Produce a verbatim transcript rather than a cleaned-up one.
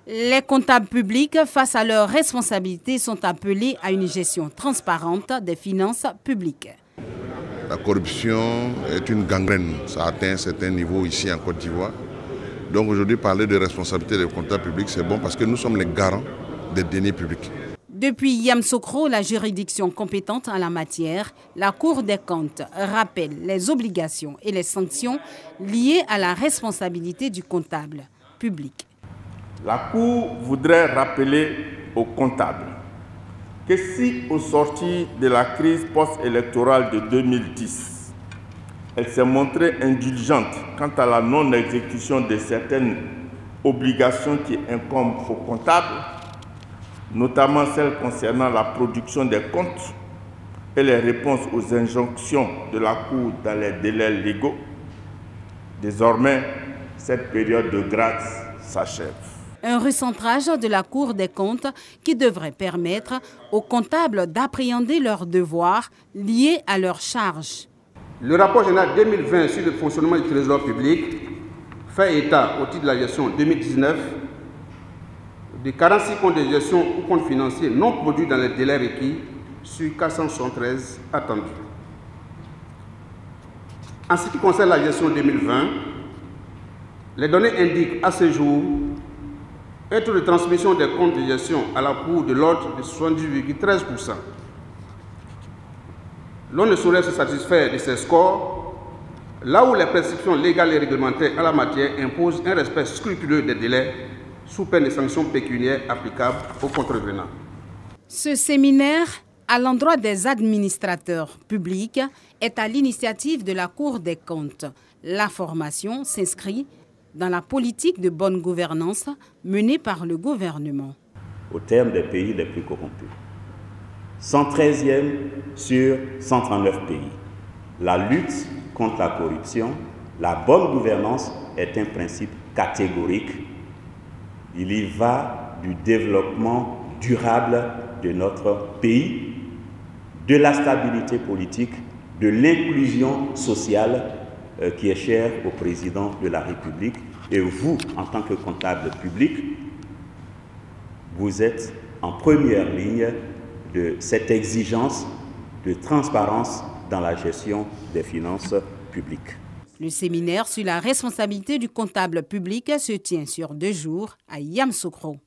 Les comptables publics, face à leurs responsabilités, sont appelés à une gestion transparente des finances publiques. La corruption est une gangrène, ça atteint un certain niveau ici en Côte d'Ivoire. Donc aujourd'hui, parler de responsabilité des comptables publics, c'est bon parce que nous sommes les garants des deniers publics. Depuis Yamoussoukro, la juridiction compétente en la matière, la Cour des comptes rappelle les obligations et les sanctions liées à la responsabilité du comptable public. La Cour voudrait rappeler aux comptables que si, au sortir de la crise post-électorale de deux mille dix, elle s'est montrée indulgente quant à la non-exécution de certaines obligations qui incombent aux comptables, notamment celles concernant la production des comptes et les réponses aux injonctions de la Cour dans les délais légaux, désormais, cette période de grâce s'achève. Un recentrage de la Cour des comptes qui devrait permettre aux comptables d'appréhender leurs devoirs liés à leurs charges. Le rapport général deux mille vingt sur le fonctionnement du Trésor public fait état, au titre de la gestion deux mille dix-neuf, de quarante-six comptes de gestion ou comptes financiers non produits dans les délais requis sur quatre cent soixante-treize attendus. En ce qui concerne la gestion deux mille vingt, les données indiquent à ce jour un taux de transmission des comptes de gestion à la Cour de l'ordre de soixante-dix virgule treize pour cent. L'on ne saurait se satisfaire de ces scores, là où les prescriptions légales et réglementaires en la matière imposent un respect scrupuleux des délais sous peine de sanctions pécuniaires applicables aux contrevenants. Ce séminaire à l'endroit des administrateurs publics est à l'initiative de la Cour des comptes. La formation s'inscrit dans la politique de bonne gouvernance menée par le gouvernement. Au terme des pays les plus corrompus, cent treizième sur cent trente-neuf pays. La lutte contre la corruption, la bonne gouvernance est un principe catégorique. Il y va du développement durable de notre pays, de la stabilité politique, de l'inclusion sociale euh, qui est chère au président de la République. Et vous, en tant que comptable public, vous êtes en première ligne de cette exigence de transparence dans la gestion des finances publiques. Le séminaire sur la responsabilité du comptable public se tient sur deux jours à Yamoussoukro.